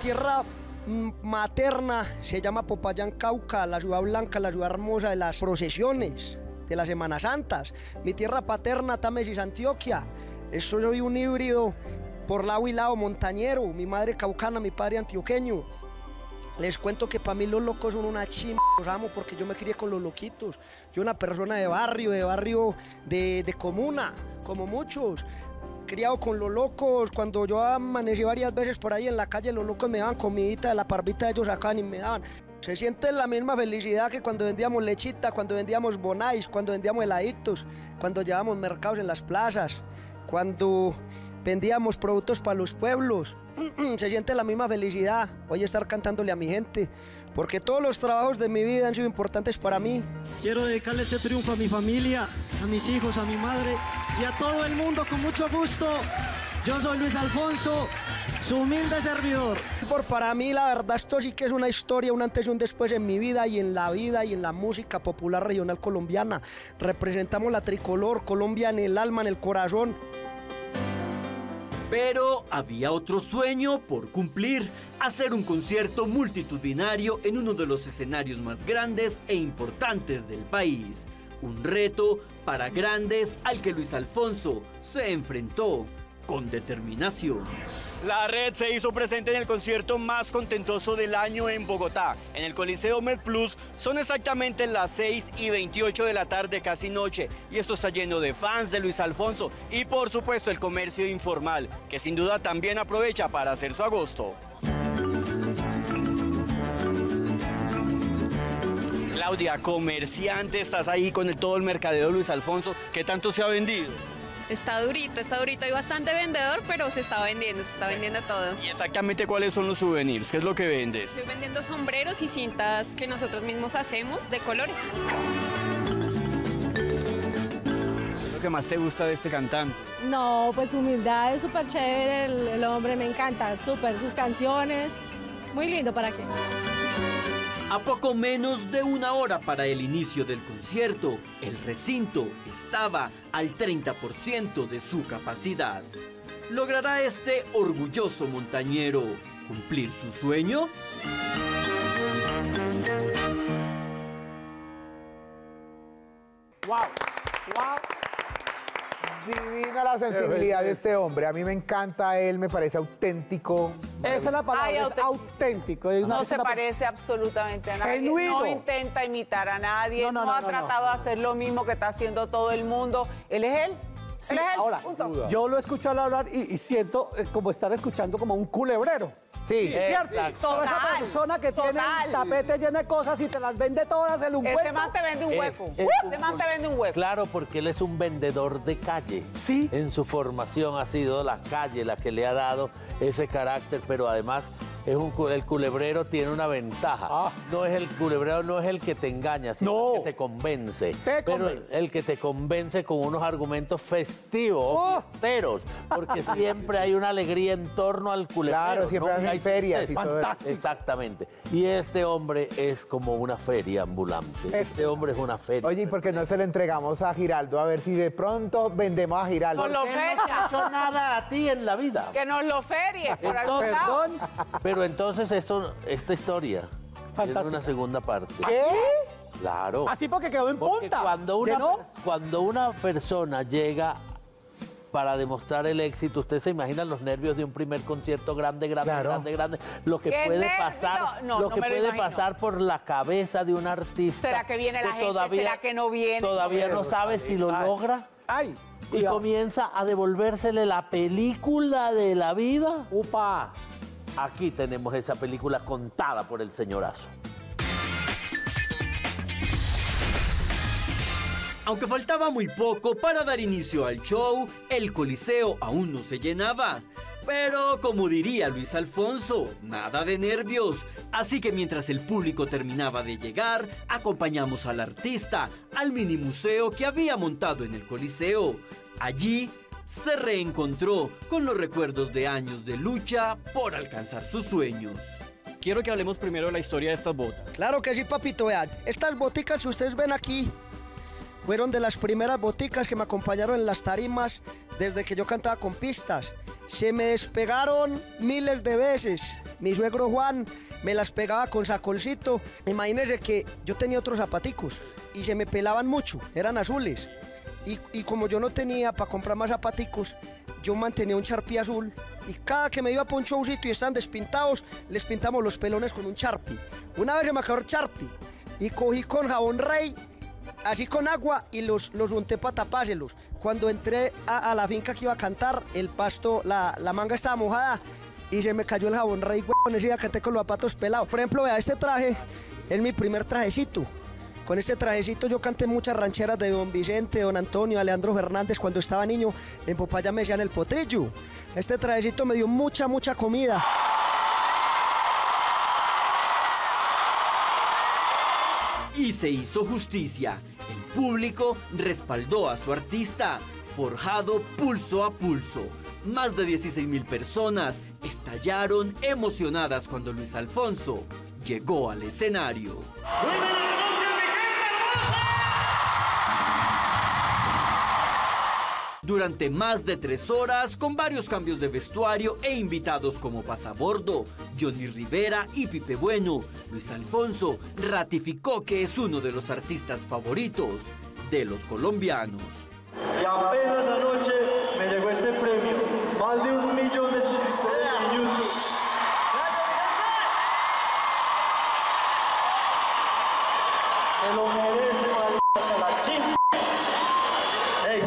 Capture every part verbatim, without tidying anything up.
tierra materna se llama Popayán, Cauca, la ciudad blanca, la ciudad hermosa de las procesiones, de las Semanas Santas. Mi tierra paterna, Támesis, Antioquia. Soy un híbrido por lado y lado montañero, mi madre caucana, mi padre antioqueño. Les cuento que para mí los locos son una chimba, los amo porque yo me crié con los loquitos. Yo una persona de barrio, de barrio de, de comuna, como muchos. Criado con los locos, cuando yo amanecí varias veces por ahí en la calle, los locos me daban comidita de la parvita de ellos sacaban y me daban. Se siente la misma felicidad que cuando vendíamos lechita, cuando vendíamos bonais, cuando vendíamos heladitos, cuando llevábamos mercados en las plazas, cuando vendíamos productos para los pueblos. Se siente la misma felicidad hoy estar cantándole a mi gente, porque todos los trabajos de mi vida han sido importantes para mí. Quiero dedicarle este triunfo a mi familia, a mis hijos, a mi madre y a todo el mundo con mucho gusto. Yo soy Luis Alfonso, su humilde servidor. Por para mí, la verdad, esto sí que es una historia, un antes y un después en mi vida y en la vida y en la música popular regional colombiana. Representamos la tricolor, Colombia en el alma, en el corazón. Pero había otro sueño por cumplir: hacer un concierto multitudinario en uno de los escenarios más grandes e importantes del país. Un reto para grandes al que Luis Alfonso se enfrentó con determinación. La red se hizo presente en el concierto más contentoso del año en Bogotá. En el Coliseo MedPlus son exactamente las seis y veintiocho de la tarde, casi noche. Y esto está lleno de fans de Luis Alfonso y por supuesto el comercio informal, que sin duda también aprovecha para hacer su agosto. Claudia, comerciante, estás ahí con el, todo el mercadeo de Luis Alfonso. ¿Qué tanto se ha vendido? Está durito, está durito. Hay bastante vendedor, pero se está vendiendo, se está vendiendo todo. ¿Y exactamente cuáles son los souvenirs? ¿Qué es lo que vendes? Estoy vendiendo sombreros y cintas que nosotros mismos hacemos de colores. ¿Qué es lo que más te gusta de este cantante? No, pues humildad, es súper chévere, el, el hombre me encanta, súper, sus canciones, muy lindo, ¿para qué? A poco menos de una hora para el inicio del concierto, el recinto estaba al treinta por ciento de su capacidad. ¿Logrará este orgulloso montañero cumplir su sueño? ¡Wow! ¡Wow! Divina la sensibilidad de este hombre. A mí me encanta él, me parece auténtico. Esa es la palabra, Ay, es auténtico. auténtico. Es una- No es se una- parece absolutamente a nadie. Genuino. No intenta imitar a nadie. No, No, no, no, ha no, tratado no. de hacer lo mismo que está haciendo todo el mundo. Él es él. Sí, él es él. ahora, Punto. yo lo he escuchado hablar y, y siento eh, como estar escuchando como un culebrero. Sí, ¿Cierto? Toda esa Total, persona que tiene total. el tapete lleno de cosas y te las vende todas en un Ese cuento. man te vende un Es- hueco. es Ese un- man te vende un hueco. Claro, porque él es un vendedor de calle. Sí. En su formación ha sido la calle la que le ha dado ese carácter, pero además es un, cu- el culebrero tiene una ventaja. Ah. No es el culebrero, no es el que te engaña, sino No. el que te convence. Te pero convence. el que te convence con unos argumentos festivos, Oh. fiesteros, porque siempre hay una alegría en torno al culebrero. Claro, siempre ¿no? hacen Hay ferias y tristeza. todo eso. Fantástico. Exactamente. Y este hombre es como una feria ambulante. Es- Este hombre es una feria. Oye, ¿y por qué no se lo entregamos a Giraldo? A ver si de pronto vendemos a Giraldo. Nos lo Él no te ha feria. hecho nada a ti en la vida. Que nos lo ferie por algún Entonces, lado. Perdón. Pero entonces esto, esta historia Fantástica. tiene una segunda parte. ¿Qué? Claro. Así porque quedó en Porque punta. cuando una, ¿Llenó? cuando una persona llega para demostrar el éxito, usted se imagina los nervios de un primer concierto grande, grande, Claro. grande, grande, lo que ¿Qué puede nervio? pasar, No, lo no que me lo puede imagino. pasar por la cabeza de un artista. ¿Será que viene la gente? ¿Será que no viene? Todavía no Pero, sabe si lo Ay. logra. Ay, Y cuidado. comienza a devolvérsele la película de la vida. Upa. Aquí tenemos esa película contada por el señorazo. Aunque faltaba muy poco para dar inicio al show, el Coliseo aún no se llenaba. Pero, como diría Luis Alfonso, nada de nervios. Así que mientras el público terminaba de llegar, acompañamos al artista al mini museo que había montado en el Coliseo. Allí se reencontró con los recuerdos de años de lucha por alcanzar sus sueños. Quiero que hablemos primero de la historia de estas botas. Claro que sí, papito, vean. Estas boticas que ustedes ven aquí fueron de las primeras boticas que me acompañaron en las tarimas desde que yo cantaba con pistas. se me despegaron miles de veces. Mi suegro Juan me las pegaba con sacolcito. Imagínense que yo tenía otros zapaticos y se me pelaban mucho, eran azules. Y, y como yo no tenía para comprar más zapaticos, yo mantenía un Sharpie azul y cada que me iba para un showcito y estaban despintados, les pintamos los pelones con un Sharpie. Una vez se me acabó el Sharpie y cogí con jabón Rey, así con agua, y los, los unté para tapárselos. Cuando entré a, a la finca que iba a cantar, el pasto, la, la manga estaba mojada y se me cayó el jabón Rey, con ese día canté con los zapatos pelados. Por ejemplo, vea, este traje es mi primer trajecito. Con este trajecito yo canté muchas rancheras de Don Vicente, Don Antonio, Alejandro Fernández cuando estaba niño. En Popayán me decían el potrillo. Este trajecito me dio mucha, mucha comida. Y se hizo justicia. El público respaldó a su artista, forjado pulso a pulso. Más de dieciséis mil personas estallaron emocionadas cuando Luis Alfonso llegó al escenario. Durante más de tres horas, con varios cambios de vestuario e invitados como Pasabordo, Johnny Rivera y Pipe Bueno, Luis Alfonso ratificó que es uno de los artistas favoritos de los colombianos. Y apenas anoche me llegó este premio, más de un millón de suscriptores en YouTube. Se lo merece, hasta la chingada. Hey.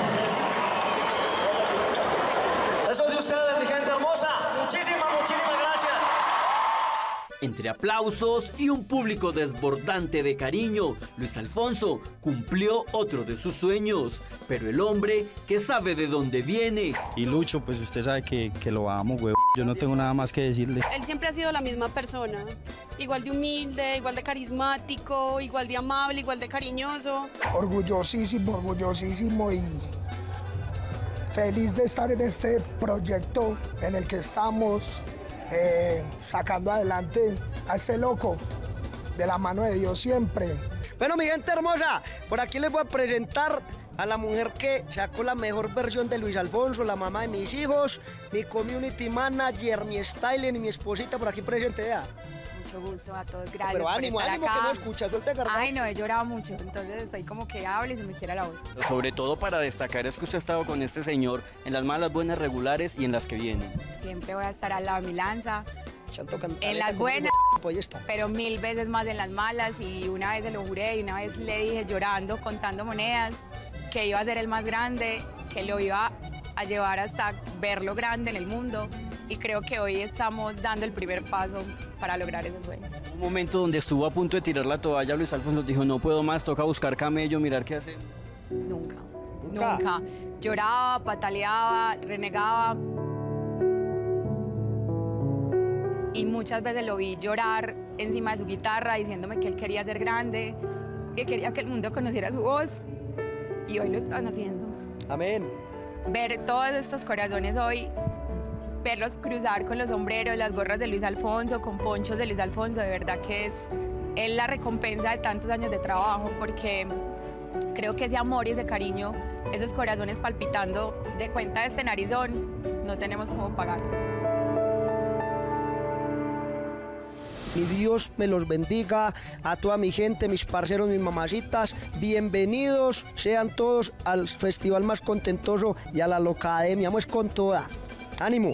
Eso de ustedes, mi gente hermosa. Muchísimas, muchísimas gracias. Entre aplausos y un público desbordante de cariño, Luis Alfonso cumplió otro de sus sueños, pero el hombre que sabe de dónde viene. Y Lucho, pues usted sabe que, que lo amo, güey. Yo no tengo nada más que decirle. Él siempre ha sido la misma persona, igual de humilde, igual de carismático, igual de amable, igual de cariñoso. Orgullosísimo, orgullosísimo y feliz de estar en este proyecto en el que estamos eh, sacando adelante a este loco de la mano de Dios siempre. Bueno, mi gente hermosa, por aquí les voy a presentar a la mujer que sacó la mejor versión de Luis Alfonso, la mamá de mis hijos, mi community manager, mi styling y mi esposita por aquí presente, vea. Mucho gusto a todos, gracias. Pero ánimo, por estar ánimo, acá. que no escucha, suelta el Ay, no, he llorado mucho, entonces estoy como que hablo y se me quiera la voz. Sobre todo para destacar es que usted ha estado con este señor en las malas, buenas, regulares y en las que vienen. Siempre voy a estar al lado de mi lanza. Chanto En las buenas, pero mil veces más en las malas, y una vez se lo juré y una vez le dije llorando, contando monedas, que iba a ser el más grande, que lo iba a llevar hasta verlo grande en el mundo, y creo que hoy estamos dando el primer paso para lograr ese sueño. Un momento donde estuvo a punto de tirar la toalla, Luis Alfonso dijo, no puedo más, toca buscar camello, mirar qué hace. Nunca, nunca. nunca. Lloraba, pataleaba, renegaba. Y muchas veces lo vi llorar encima de su guitarra diciéndome que él quería ser grande, que quería que el mundo conociera su voz. Y hoy lo están haciendo. Amén. Ver todos estos corazones hoy, verlos cruzar con los sombreros, las gorras de Luis Alfonso, con ponchos de Luis Alfonso, de verdad que es, es la recompensa de tantos años de trabajo, porque creo que ese amor y ese cariño, esos corazones palpitando de cuenta de este narizón, no tenemos cómo pagarlos. Mi Dios me los bendiga, a toda mi gente, mis parceros, mis mamacitas. Bienvenidos sean todos al festival más contentoso y a la Locademia. Vamos con toda. ¡Ánimo!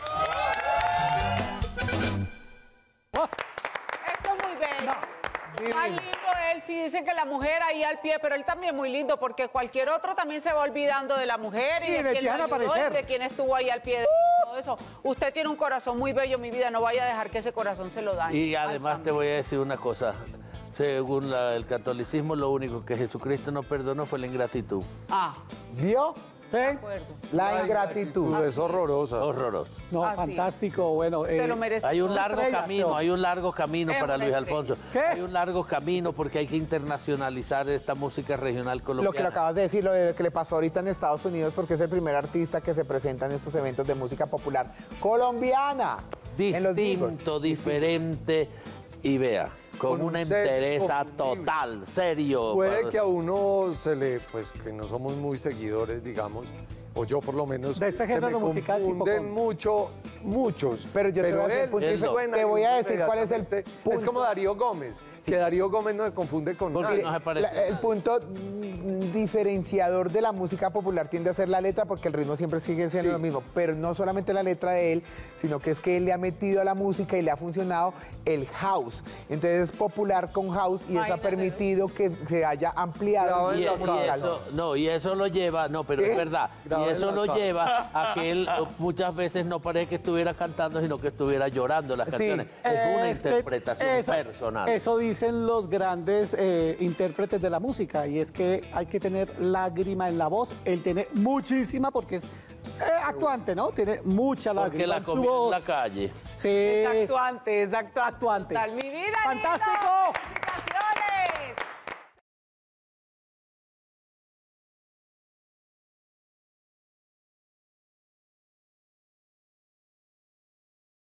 Esto es muy bello. Más lindo él, sí dicen que la mujer ahí al pie, pero él también muy lindo, porque cualquier otro también se va olvidando de la mujer y, Sí, de me quién lo empiezan a ayudó, y aparecer. de quién estuvo ahí al pie de todo eso. Usted tiene un corazón muy bello, mi vida, no vaya a dejar que ese corazón se lo dañe. Y además te voy a decir una cosa. Según la- el catolicismo, lo único que Jesucristo no perdonó fue la ingratitud. Ah. ¿Vio? ¿Sí? La ingratitud. Es horrorosa. Horrorosa. No, Ah, sí. fantástico, bueno. Te eh, lo mereces. Hay un Dos largo estrellas, camino, Teo. hay un largo camino Es para una Luis estrella. Alfonso. ¿Qué? Hay un largo camino porque hay que internacionalizar esta música regional colombiana. Lo que le acabas de decir, lo de- que le pasó ahorita en Estados Unidos, porque es el primer artista que se presenta en estos eventos de música popular colombiana. en los Billboard. Distinto, diferente y vea, con, Con un una sesgo entereza posible. total, serio. Puede para- que a uno se le, pues que no somos muy seguidores, digamos, o yo por lo menos, de ese género musical se me confunden mucho, muchos. Pero yo te voy a hacer él, punto él dif- suena te voy a decir cuál es el inmediatamente. punto. Es como Darío Gómez, que Darío Gómez no se confunde con Porque nadie. la- el punto mm, diferenciador de la música popular tiende a ser la letra, porque el ritmo siempre sigue siendo Sí. lo mismo, pero no solamente la letra de él, sino que es que él le ha metido a la música y le ha funcionado el house. Entonces es popular con house y eso ha permitido que se haya ampliado. Y, el y musical. eso, no, y eso lo lleva, no, pero ¿Eh? es verdad, Grabado y en eso la lo cara. lleva a que él eh, muchas veces no parece que estuviera cantando, sino que estuviera llorando las Sí. canciones. Es una Es que interpretación eso- personal. Eso dicen los grandes eh, intérpretes de la música, y es que hay que tener lágrima en la voz. Él tiene muchísima porque es eh, actuante, ¿no? Tiene mucha lágrima Porque la en su comió en voz. la calle. Sí. Es actuante, es actuante. Actuante. Tal, mi vida, ¡Fantástico!